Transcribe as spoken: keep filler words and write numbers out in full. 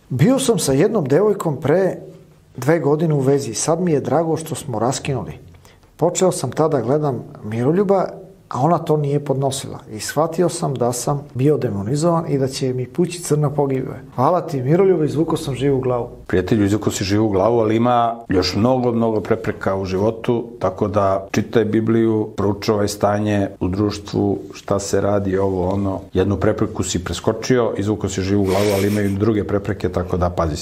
Bio sam sa jednom devojkom pre dve godine u vezi. Sad mi je drago što smo raskinuli. Počeo sam tada gledam Miroljuba, a ona to nije podnosila. I shvatio sam da sam bio demonizovan i da će mi pući crna pogibe. Hvala ti Miroljuba, izvukao sam živu glavu. Prijatelju, izvukao si živu glavu, ali ima još mnogo, mnogo prepreka u životu, tako da čitaj Bibliju, proučavaj stanje u društvu, šta se radi, ovo, ono. Jednu prepreku si preskočio, izvukao si živu glavu, ali imaju druge prepreke, tako da pazi.